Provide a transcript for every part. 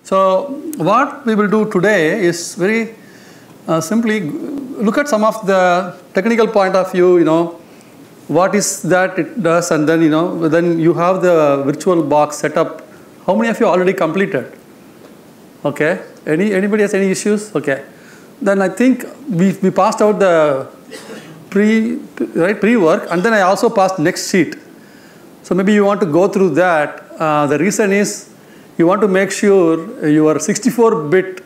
So what we will do today is very simply look at some of the technical point of view, what is that it does, and then, then you have the virtual box set up. How many of you already completed? Okay. Anybody has any issues? Okay. Then I think we passed out the pre-work, and then I also passed next sheet. So maybe you want to go through that. The reason is you want to make sure your 64-bit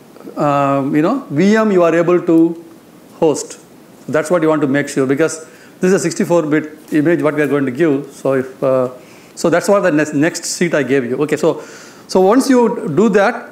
VM you are able to host. So that's what you want to make sure, because this is a 64-bit image what we are going to give. So if so that's what the next sheet I gave you. Okay. So once you do that,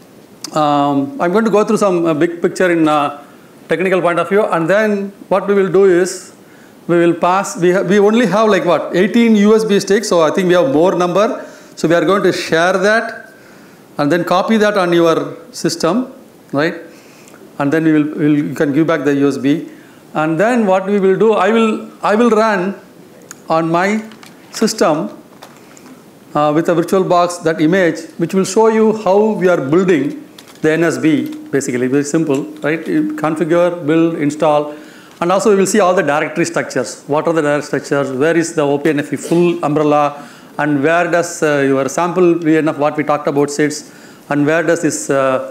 I'm going to go through some big picture in technical point of view, and then what we will do is we will pass. We only have like what 18 USB sticks, so I think we have more number. So we are going to share that, and then copy that on your system, right? And then you can give back the USB, and then what we will do, I will run on my system with a virtual box that image, which will show you how we are building the NSB, basically. Very simple, right? You configure, build, install, and also we will see all the directory structures. What are the directory structures? Where is the OpenFE full umbrella? And where does your sample VNF, what we talked about, sits? And where does this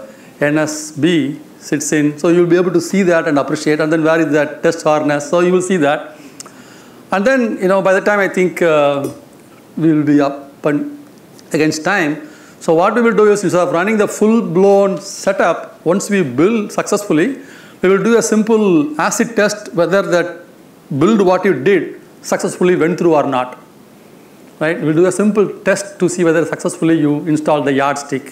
NSB sits in? So you'll be able to see that and appreciate. And then where is that test harness? So you will see that. And then, by the time I think we will be up and against time. So what we will do is, instead of running the full-blown setup, once we build successfully, we will do a simple acid test whether that build what you did successfully went through or not. Right? We'll do a simple test to see whether successfully you installed the Yardstick.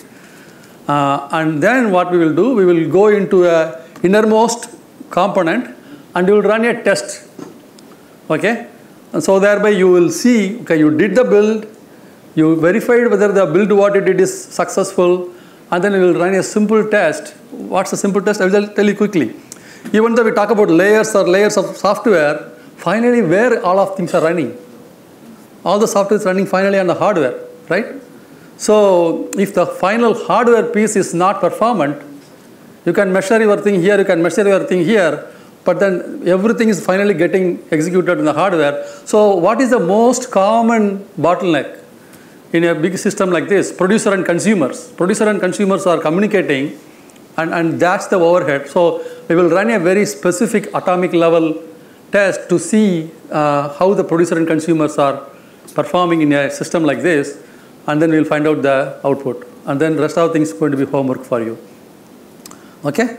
And then what we will do, we will go into a innermost component and you will run a test. Okay? And so thereby you will see, okay, you did the build, you verified whether the build what you did is successful, and then we will run a simple test. What's a simple test? I will tell you quickly. Even though we talk about layers or layers of software, finally where all of things are running. All the software is running finally on the hardware, right? So if the final hardware piece is not performant, you can measure your thing here, you can measure your thing here, but then everything is finally getting executed in the hardware. So what is the most common bottleneck in a big system like this? Producer and consumers. Producer and consumers are communicating, and that's the overhead. So we will run a very specific atomic level test to see how the producer and consumers are performing in a system like this, and then we will find out the output. And then rest of the things is going to be homework for you. Okay?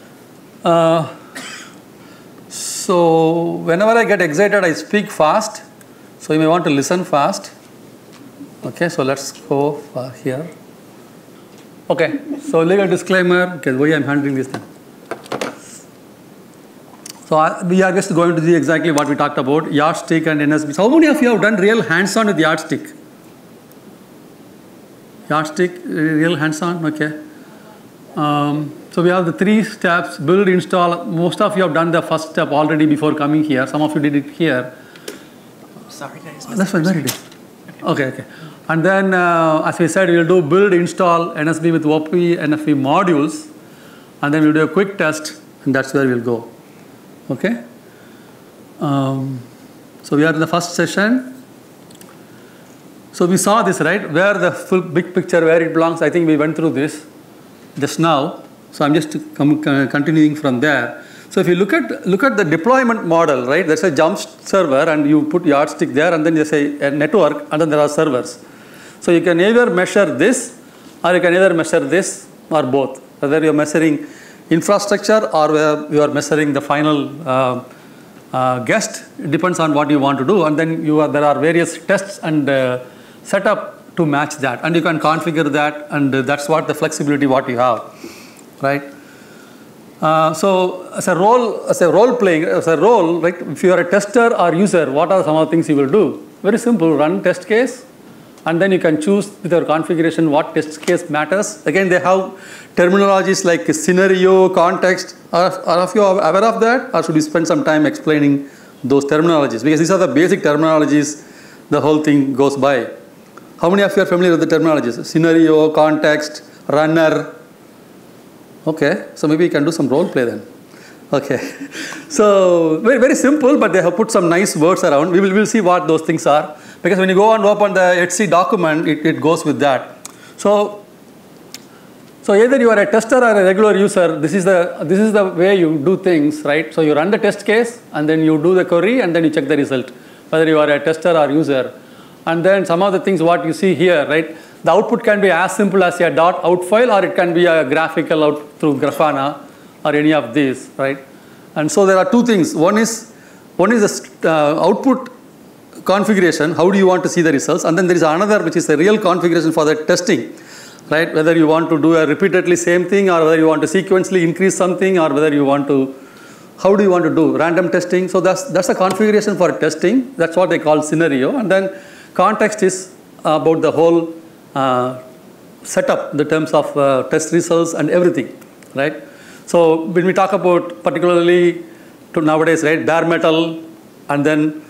So whenever I get excited, I speak fast. So you may want to listen fast. Okay, so let's go here. Okay, so legal disclaimer, okay, why I'm handling this thing. So we are just going to see exactly what we talked about, Yardstick and NSB. So how many of you have done real hands-on with Yardstick? Yardstick, real hands-on, okay. So we have the 3 steps, build, install. Most of you have done the first step already before coming here. Some of you did it here. Sorry guys. That's fine, very good. Okay. And then, as we said, we will do build, install, NSB with OP, NFV modules, and then we'll do a quick test, and that's where we'll go. Okay? So we are in the first session. So we saw this, right? Where the full big picture, where it belongs. I think we went through this just now. So I'm just continuing from there. So if you look at the deployment model, right? There's a jump server, and you put Yardstick there, and then there's a network, and then there are servers. So you can either measure this, or you can either measure this, or both. Whether you're measuring infrastructure or whether you are measuring the final guest, it depends on what you want to do. And then there are various tests and setup to match that, and you can configure that, and that's what the flexibility what you have, right? So as a role, right? If you are a tester or user, what are some of the things you will do? Very simple, run test case, and then you can choose with your configuration what test case matters. Again, they have terminologies like scenario, context. Are of you aware of that, or should we spend some time explaining those terminologies? Because these are the basic terminologies the whole thing goes by. How many of you are familiar with the terminologies? Scenario, context, runner. Okay, so maybe you can do some role play then. Okay, so very, very simple, but they have put some nice words around. We'll see what those things are, because when you go and open the Yardstick document, it goes with that. So either you are a tester or a regular user. This is the way you do things, right? So you run the test case, and then you do the query, and then you check the result, whether you are a tester or user. And then some of the things what you see here, right? The output can be as simple as a .out file, or it can be a graphical out through Grafana or any of these, right? And so there are two things. One is the output configuration. How do you want to see the results? And then there is another, which is the real configuration for the testing, right? Whether you want to do a repeatedly same thing, or whether you want to sequentially increase something, or whether you want to, how do you want to do random testing? So that's a configuration for testing. That's what they call scenario. And then context is about the whole setup in the terms of test results and everything, right? So when we talk about particularly to nowadays, right, bare metal, and then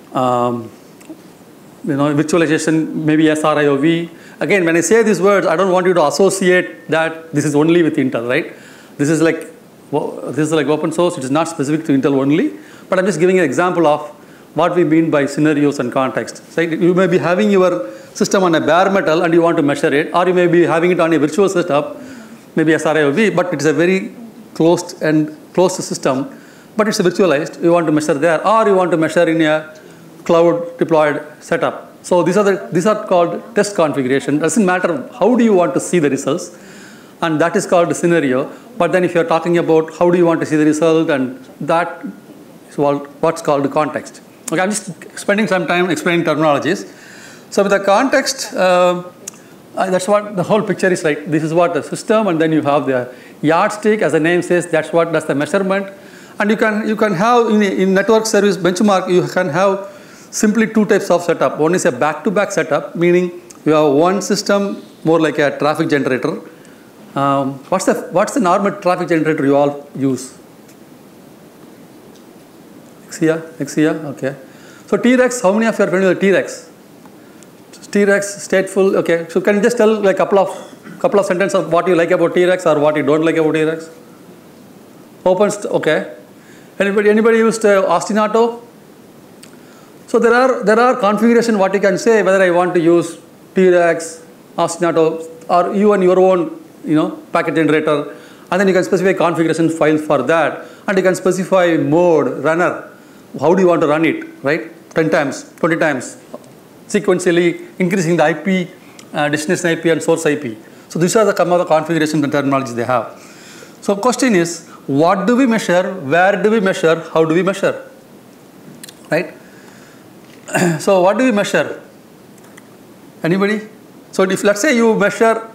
virtualization, maybe SRIOV. Again, when I say these words, I don't want you to associate that this is only with Intel, right? This is like open source. It is not specific to Intel only, but I'm just giving an example of what we mean by scenarios and context. So you may be having your system on a bare metal and you want to measure it, or you may be having it on a virtual setup, maybe SRIOV, but it's a very closed system, but it's virtualized. You want to measure there, or you want to measure in a cloud deployed setup. So these are called test configuration. It doesn't matter how do you want to see the results, and that is called the scenario. But then if you're talking about how do you want to see the result, and that is what's called the context. Okay, I'm just spending some time explaining terminologies. So with the context, that's what the whole picture is like. This is what the system, and then you have the yardstick, as the name says. That's what does the measurement, and you can have in network service benchmark, you can have simply two types of setup. One is a back-to-back setup, meaning you have one system more like a traffic generator. What's the normal traffic generator you all use? Xia, okay. So T-Rex, how many of you are familiar with T-Rex? T-Rex, stateful, okay. So can you just tell like couple of sentences of what you like about T-Rex or what you don't like about T-Rex? OpenStack, okay. Anybody used ostinato? So there are configuration what you can say, whether I want to use T-Rex, ostinato, or even your own packet generator, and then you can specify configuration files for that, and you can specify mode, runner. How do you want to run it, right? 10 times, 20 times, sequentially increasing the IP, destination IP and source IP. So these are the configuration and terminologies they have. So question is, what do we measure, where do we measure, how do we measure, right? So what do we measure? Anybody? So if let's say you measure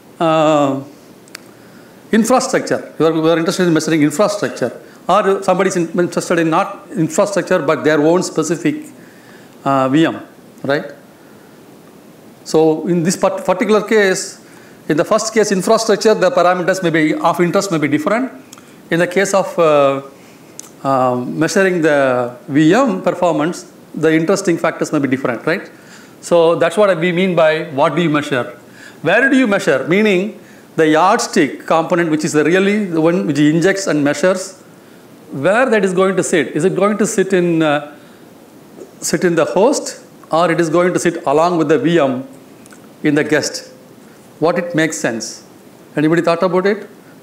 infrastructure, you are interested in measuring infrastructure, or somebody is interested in not infrastructure but their own specific VM, right? So in this particular case, in the first case infrastructure, the parameters may be of interest may be different. In the case of measuring the VM performance, the interesting factors may be different, right? So that's what we mean by what do you measure. Where do you measure? Meaning the yardstick component, which is really the one which injects and measures, where that is going to sit. Is it going to sit in the host, or it is going to sit along with the VM in the guest? What it makes sense. Anybody thought about it?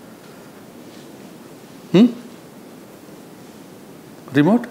Remote?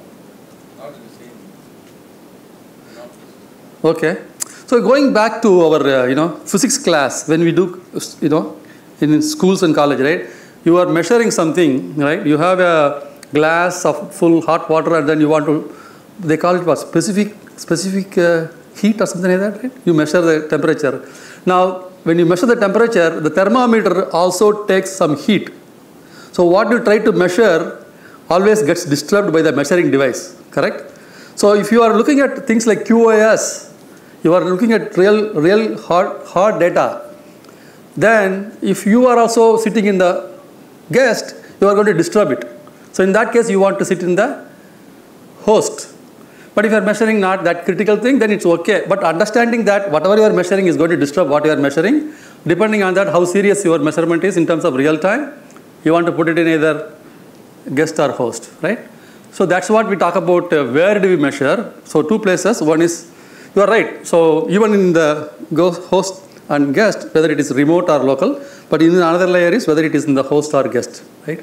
Okay. So going back to our physics class, when we do in schools and college, right? You are measuring something, right? You have a glass of full hot water, and then you want to, they call it what, specific heat or something like that, right? You measure the temperature. Now, when you measure the temperature, the thermometer also takes some heat. So what you try to measure always gets disturbed by the measuring device, correct? So if you are looking at things like QoS, you are looking at real hard data, then if you are also sitting in the guest, you are going to disturb it. So in that case, you want to sit in the host. But if you are measuring not that critical thing, then it's okay. But understanding that whatever you are measuring is going to disturb what you are measuring, depending on that, how serious your measurement is in terms of real time, you want to put it in either guest or host, right? So that's what we talk about, where do we measure. So two places, one is, you are right. So even in the host and guest, whether it is remote or local, but in another layer is whether it is in the host or guest, right?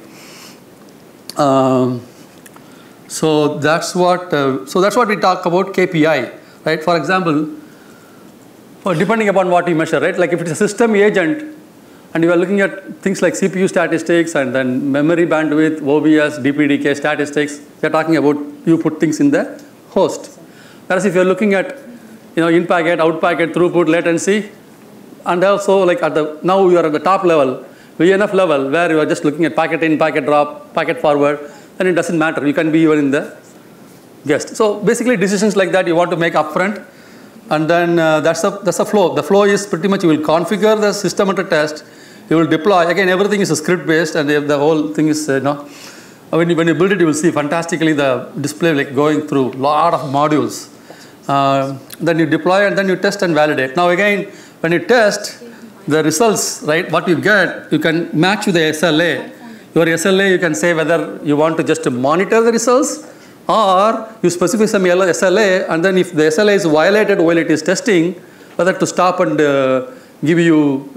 So that's what we talk about KPI, right? For example, depending upon what you measure, right? Like if it's a system agent and you are looking at things like CPU statistics and then memory bandwidth, OBS, DPDK statistics, you're talking about you put things in the host. Whereas if you're looking at, in packet, out packet, throughput, latency, and also like now you are at the top level, VNF level, where you are just looking at packet in, packet drop, packet forward, then it doesn't matter. You can be even in the guest. So basically decisions like that you want to make upfront. And then that's a flow. The flow is pretty much you will configure the system under test, you will deploy. Again, everything is script based, and the whole thing is when you build it, you will see fantastically the display like going through a lot of modules. Then you deploy and then you test and validate. Now again, when you test the results, right, what you get, you can match with the SLA. Your SLA, you can say whether you want to just monitor the results, or you specify some SLA, and then if the SLA is violated while it is testing, whether to stop and give you,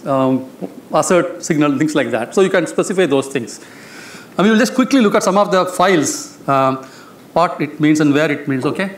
assert signal, things like that. So you can specify those things. And we will just quickly look at some of the files, what it means and where it means, okay?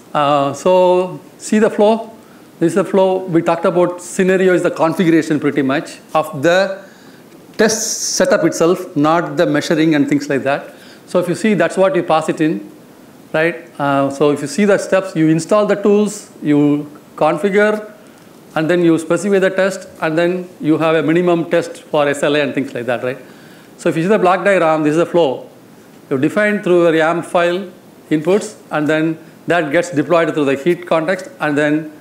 So see the flow. This is the flow. We talked about scenario is the configuration pretty much of the test setup itself, not the measuring and things like that. So if you see, that's what you pass it in, right? So if you see the steps, you install the tools, you configure, and then you specify the test, and then you have a minimum test for SLA and things like that, right? So if you see the block diagram, this is the flow. You define through a YAML file inputs, and then that gets deployed through the heat context, and then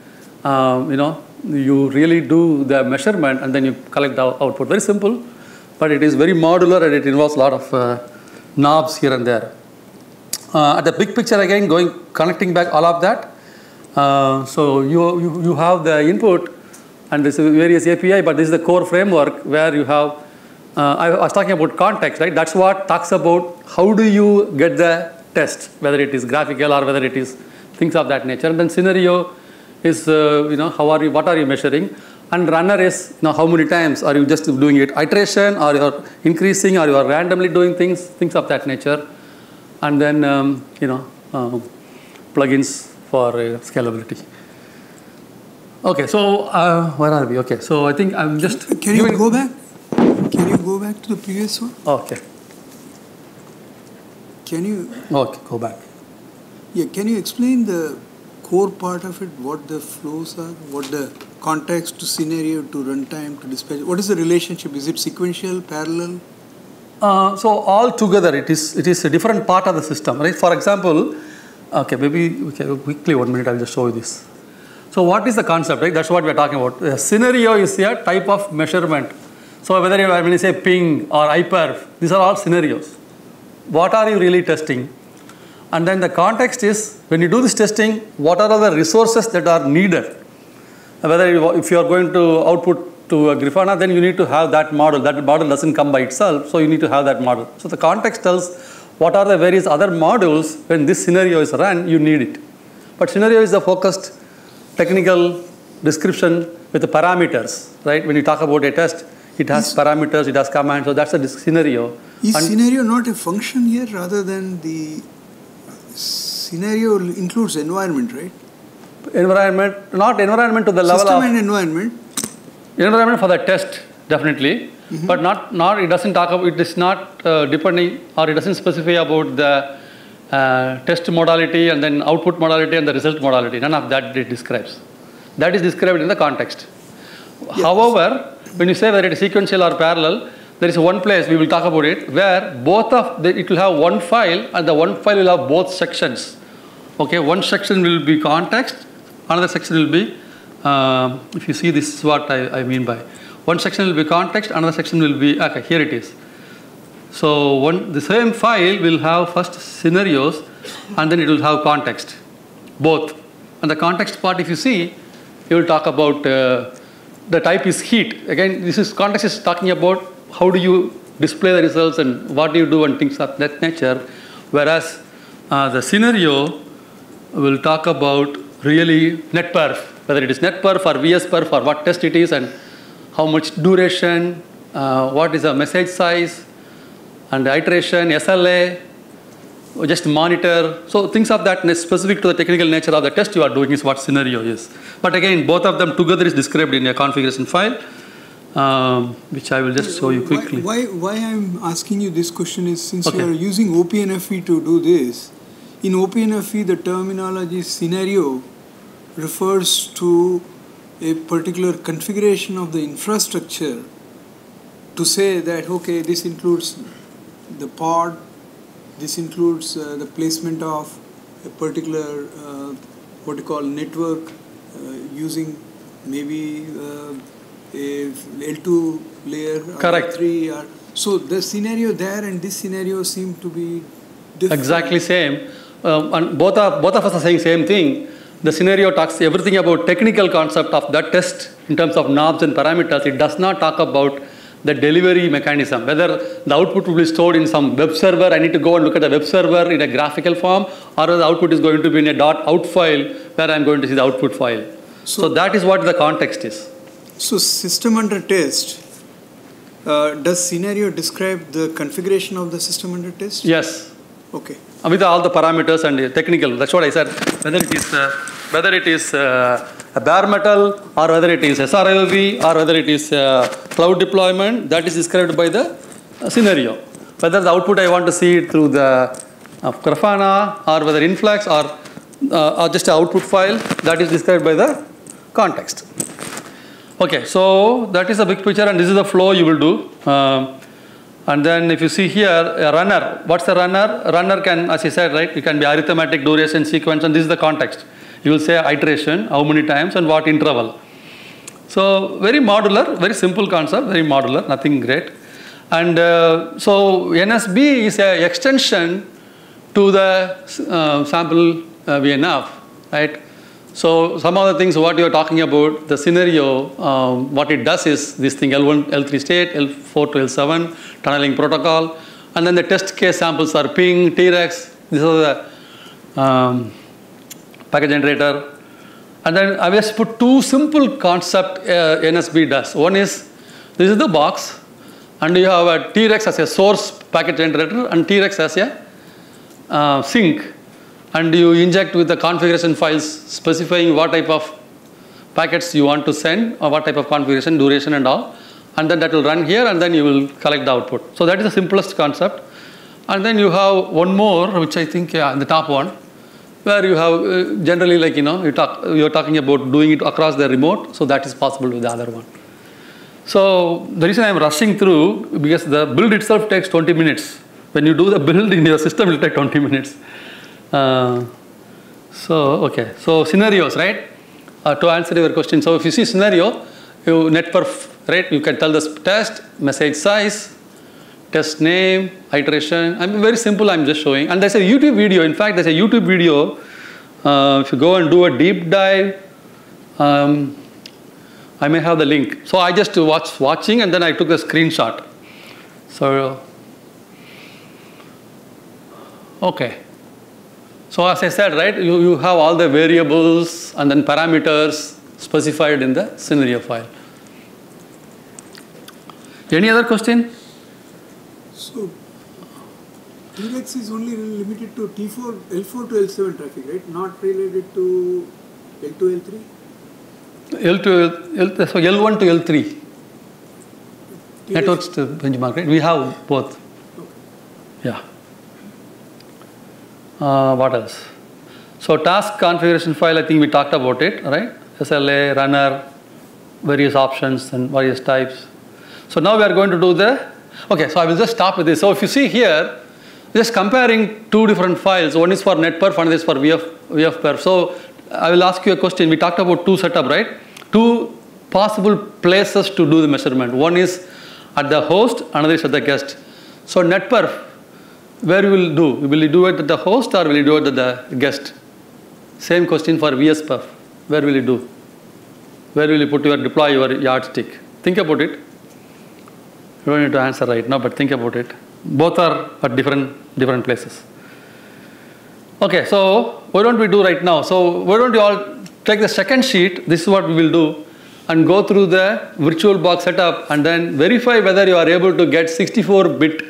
you really do the measurement, and then you collect the output. Very simple, but it is very modular, and it involves a lot of knobs here and there. At the big picture again, connecting back all of that. So you have the input and this is various API, but this is the core framework where you have, I was talking about context, right? That's what talks about how do you get the test, whether it is graphical or whether it is things of that nature. And then scenario is, what are you measuring? And runner is, how many times are you just doing it iteration, or you're increasing, or you are randomly doing things of that nature. And then, plugins for scalability. Okay, so where are we? Okay, so I think I'm just. Can you go back? Can you go back to the previous one? Okay. Can you? Okay, go back. Yeah, can you explain the core part of it? What the flows are? What the context to scenario to runtime to dispatch? What is the relationship? Is it sequential, parallel? So all together, it is a different part of the system, right? For example, quickly 1 minute, I'll just show you this. So what is the concept, right? That's what we're talking about. A scenario is a type of measurement. So when you say ping or hyperf, these are all scenarios. What are you really testing? And then the context is, when you do this testing, what are the resources that are needed? If you are going to output to a Grafana, then you need to have that model. That model doesn't come by itself, so you need to have that model. So the context tells what are the various other modules. When this scenario is run, you need it. But scenario is the focused technical description with the parameters, right? When you talk about a test, it has parameters, it has commands, so that's a scenario. Is scenario not a function here rather than the scenario includes environment, right? Environment, not environment to the level system of and environment. Environment for the test, definitely, but not. It doesn't talk about. It is not depending, or it doesn't specify about the test modality and then output modality and the result modality. None of that it describes. That is described in the context. Yes. However, when you say whether it is sequential or parallel, there is one place we will talk about it where it will have one file, and the one file will have both sections. Okay, one section will be context, another section will be, if you see, this is what I mean by, one section will be context, another section will be, okay, here it is. So the same file will have first scenarios, and then it will have context, both. And the context part, if you see, it will talk about the type is heat. Again, this is context is talking about how do you display the results and what do you do and things of that nature. Whereas the scenario will talk about really net perf, whether it is net perf or VS perf or what test it is and how much duration, what is the message size, and the iteration, SLA, just monitor. So things of that specific to the technical nature of the test you are doing is what scenario is. But again, both of them together is described in a configuration file, which I will just show you quickly. Why I'm asking you this question is since you are using OpenFE to do this, in OpenFE the terminology scenario refers to a particular configuration of the infrastructure to say that, okay, this includes the pod, this includes the placement of a particular what you call network using maybe a L2 layer or Correct. L3. So the scenario there and this scenario seem to be different. Exactly same. And both of us are saying same thing. The scenario talks everything about technical concept of that test in terms of knobs and parameters. It does not talk about the delivery mechanism, whether the output will be stored in some web server. I need to go and look at the web server in a graphical form, or the output is going to be in a .out file where I'm going to see the output file. So that is what the context is. So system under test, does scenario describe the configuration of the system under test? Yes. Okay. With all the parameters and the technical, that's what I said. Whether it is a bare metal or whether it is SRIOV or whether it is cloud deployment, that is described by the scenario. Whether the output I want to see it through the Grafana or whether influx or just an output file, that is described by the context. Okay, so that is a big picture and this is the flow you will do. And then if you see here, a runner, what's the runner? A runner can, as I said, right, it can be arithmetic, duration, sequence, and this is the context. You will say iteration, how many times, and what interval. So very modular, very simple concept, very modular, nothing great. And so NSB is an extension to the sample VNF, right? So some of the things what you are talking about, the scenario, what it does is this thing L1, L3 state, L4 to L7, tunneling protocol, and then the test case samples are ping, T-Rex, these are the packet generator. And then I just put two simple concept NSB does. One is, this is the box, and you have a T-Rex as a source packet generator and T-Rex as a sink. And you inject with the configuration files specifying what type of packets you want to send or what type of configuration, duration and all. And then that will run here and then you will collect the output. So that is the simplest concept. And then you have one more, which I think, the top one, where you have generally like, you're talking about doing it across the remote. So that is possible with the other one. So the reason I'm rushing through, because the build itself takes 20 minutes. When you do the build in your system, it will take 20 minutes. So scenarios, right? To answer your question, so if you see scenario, you net perf, right? You can tell the test, message size, test name, iteration. I'm very simple, I'm just showing. And there's a YouTube video. In fact, there's a YouTube video. If you go and do a deep dive, I may have the link. So I just watching and then I took a screenshot. So, okay. So as I said, right, you have all the variables and then parameters specified in the scenario file. Any other question? So T-Rex is only limited to T4, L4 to L7 traffic, right? Not related to L2, L3? So L1 to L3. T-Rex. Networks to benchmark, right? We have both. Okay. Yeah. What else? So task configuration file, I think we talked about it, right? SLA, runner, various options and various types. So now we are going to do okay, so I will just stop with this. So if you see here, just comparing two different files. One is for netperf, one is for VFperf. So I will ask you a question. We talked about two setup, right? Two possible places to do the measurement. One is at the host, another is at the guest. So netperf, where you will do? Will you do it at the host or will you do it at the guest? Same question for VSperf. Where will you do? Where will you deploy your Yardstick? Think about it. You don't need to answer right now, but think about it. Both are at different places. Okay, so what don't we do right now? So why don't you all take the second sheet, this is what we will do, and go through the VirtualBox setup and then verify whether you are able to get 64-bit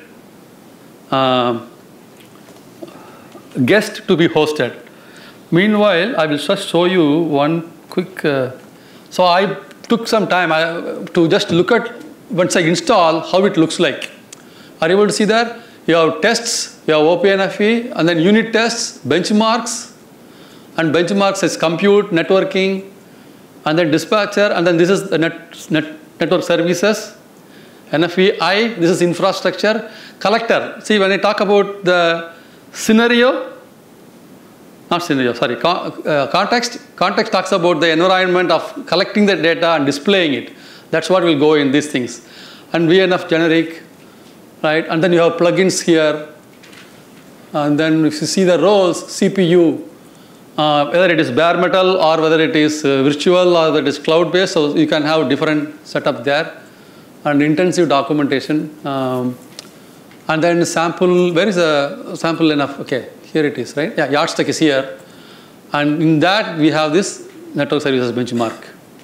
guest to be hosted. Meanwhile, I will just show you one quick, so I took some time to just look at, once I install, how it looks like. Are you able to see that? You have tests, you have OpenFE, and then unit tests, benchmarks, and benchmarks is compute, networking, and then dispatcher, and then this is the network services, NFVI, this is infrastructure, collector. See, when I talk about the scenario, not scenario, sorry, context talks about the environment of collecting the data and displaying it. That's what will go in these things. And VNF generic, right? And then you have plugins here. And then if you see the roles, CPU, whether it is bare metal or whether it is virtual or whether it is cloud-based, so you can have different setup there. And intensive documentation. And then sample, where is a sample enough? Okay, here it is, right? Yeah, Yardstick is here. And in that, we have this network services benchmark.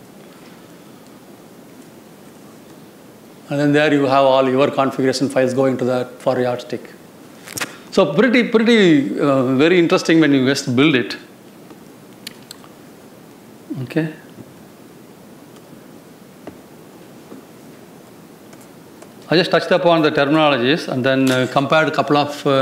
And then there you have all your configuration files going to that for Yardstick. So pretty very interesting when you just build it. Okay. I just touched upon the terminologies and then compared a couple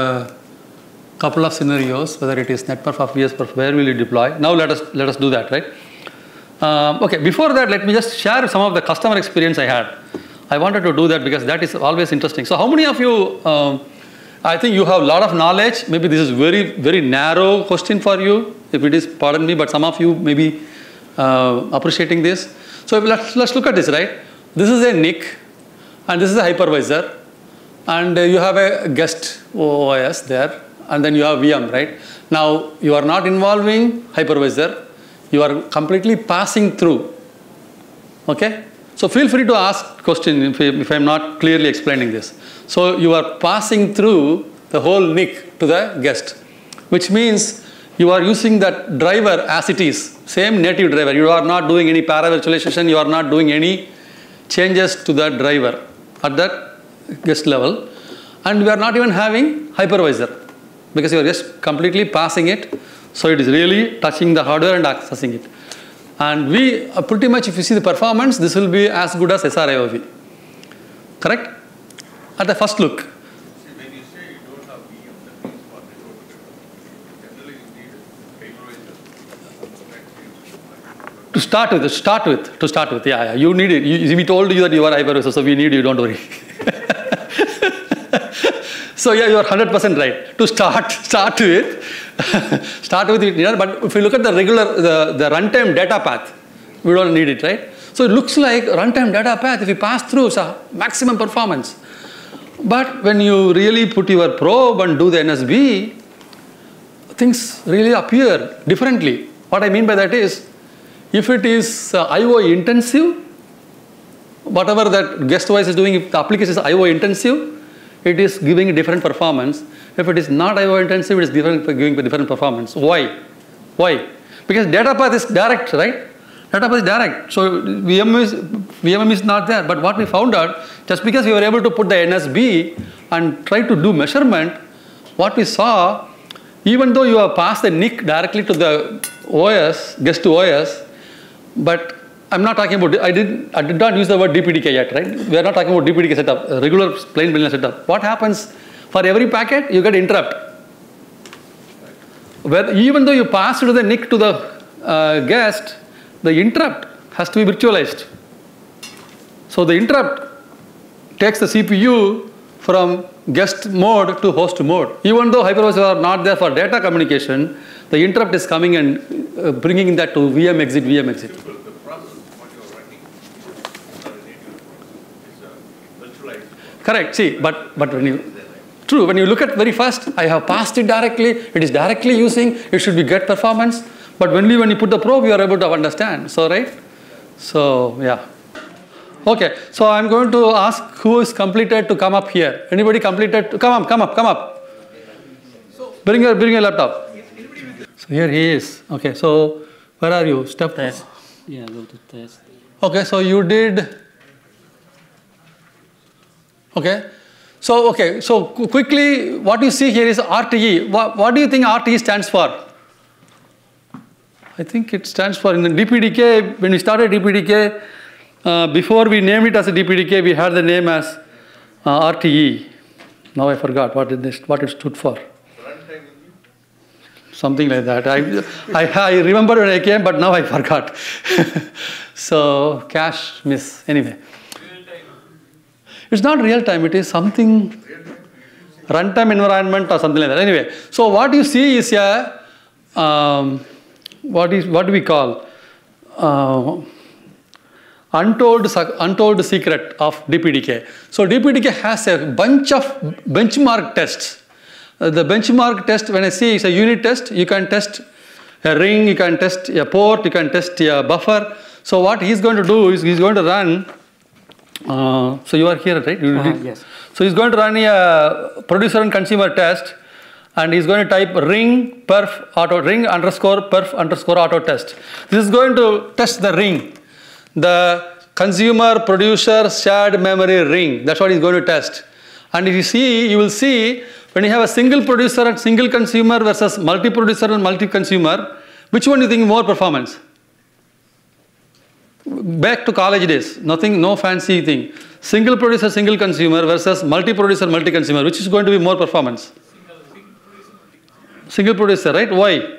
of scenarios, whether it is NetPerf or VSPerf, where will you deploy? Now let us do that, right? Okay, before that, let me just share some of the customer experience I had. I wanted to do that because that is always interesting. So how many of you, I think you have a lot of knowledge. Maybe this is very narrow question for you. If it is, pardon me, but some of you may be appreciating this. So let's look at this, right? This is a NIC. And this is a hypervisor, and you have a guest OS there, and then you have VM, right? Now, you are not involving hypervisor. You are completely passing through, okay? So feel free to ask question if I'm not clearly explaining this. So you are passing through the whole NIC to the guest, which means you are using that driver as it is, same native driver. You are not doing any para-virtualization. You are not doing any changes to the driver at that guest level, and we are not even having hypervisor because you are just completely passing it, so it is really touching the hardware and accessing it. And we pretty much, if you see the performance, this will be as good as SRIOV, correct? At the first look. See, when you say you don't have VM, that means for network, generally you need hypervisor. To start with, yeah, you need it. We told you that you are hypervisor, so we need you, don't worry. So yeah, you are 100% right. To start with it here, but if you look at the regular, the runtime data path, we don't need it, right? So it looks like runtime data path, if you pass through, so maximum performance. But when you really put your probe and do the NSB, things really appear differently. What I mean by that is, if it is I/O intensive, whatever that guest OS is doing, if the application is I/O intensive, it is giving a different performance. If it is not I/O intensive, it is giving a different performance. Why? Why? Because data path is direct, right? Data path is direct. So VMM is not there. But what we found out, just because we were able to put the NSB and try to do measurement, what we saw, even though you have passed the NIC directly to the OS, guest to OS, but I'm not talking about, I did not use the word DPDK yet, right? We are not talking about DPDK setup, regular plain vanilla setup. What happens? For every packet, you get interrupt. Even though you pass to the NIC to the guest, the interrupt has to be virtualized. So the interrupt takes the CPU from guest mode to host mode. Even though hypervisors are not there for data communication, the interrupt is coming and bringing that to VM exit. The process, what you are running, is not a native process. It's virtualized. Correct. See, but when you, true, when you look at very first, I have passed it directly, it is directly using, it should be get performance. But when you put the probe, you are able to understand. So, right? So, yeah. Okay, so I'm going to ask who is completed to come up here. Anybody completed? Come up. Bring your laptop. So here he is. Okay, so where are you? Step Test. Yeah, go to test. Okay, so you did. Okay, so quickly, what you see here is RTE. What do you think RTE stands for? I think it stands for in the DPDK. When we started DPDK, before we named it as a DPDK, we had the name as RTE. Now I forgot what it stood for. Something like that. I remember when I came, but now I forgot. So cache miss. Anyway, it's not real time. It is something runtime environment or something like that. Anyway, so what you see is a what do we call untold secret of DPDK. So DPDK has a bunch of benchmark tests. The benchmark test, when I say it's a unit test, you can test a ring, you can test a port, you can test a buffer. So what he's going to do is he's going to run, so you are here, right? Yes. So he's going to run a producer and consumer test, and he's going to type ring perf auto ring underscore perf underscore auto test. This is going to test the ring, the consumer producer shared memory ring. That's what he's going to test. And if you see, you will see when you have a single producer and single consumer versus multi-producer and multi-consumer, which one do you think more performance? Back to college days, nothing, no fancy thing. Single producer, single consumer versus multi-producer, multi-consumer, which is going to be more performance? Single producer, right? Why?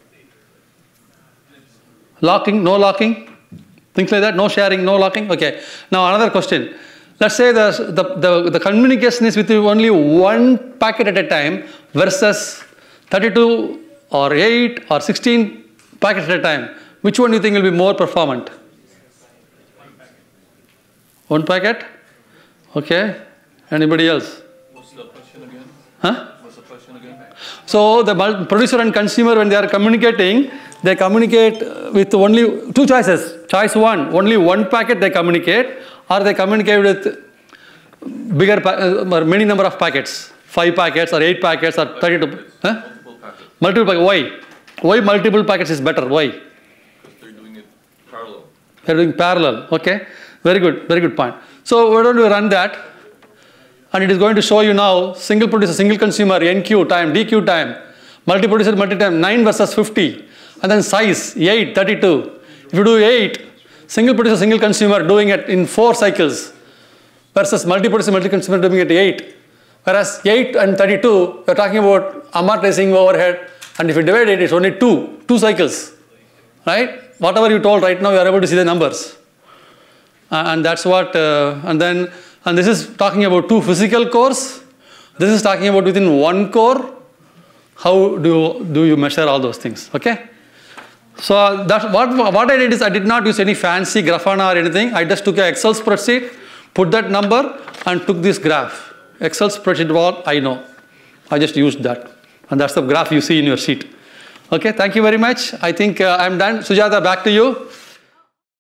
Locking, no locking, things like that, no sharing, no locking. Okay. Now another question. Let's say the communication is with only one packet at a time versus 32 or 8 or 16 packets at a time. Which one do you think will be more performant? One packet? Okay. Anybody else? What's the question again? Huh? What's the question again? So the producer and consumer, when they are communicating, they communicate with only two choices. Choice one, only one packet they communicate, or they communicate with bigger many number of packets, 5 packets or 8 packets or 32. Huh? Multiple packets. Multiple packets. Why? Why multiple packets is better? Why? Because they're doing it parallel. They're doing parallel. Okay. Very good point. So why don't we run that? And it is going to show you now single producer, single consumer, NQ time, DQ time, multi-producer, multi-time, 9 versus 50. And then size, 8, 32. If you do 8, single producer, single consumer doing it in 4 cycles versus multi-producer, multi-consumer doing it 8. Whereas 8 and 32, we're talking about amortizing overhead. And if you divide it, it's only 2 cycles. Right? Whatever you told right now, you are able to see the numbers. And that's what, and this is talking about 2 physical cores. This is talking about within 1 core. How do you measure all those things? Okay. So that's what I did is I did not use any fancy Grafana or anything. I just took an Excel spreadsheet, put that number, and took this graph. Excel spreadsheet, what I know. I just used that, and that's the graph you see in your sheet. Okay. Thank you very much. I think I'm done. Sujata, back to you.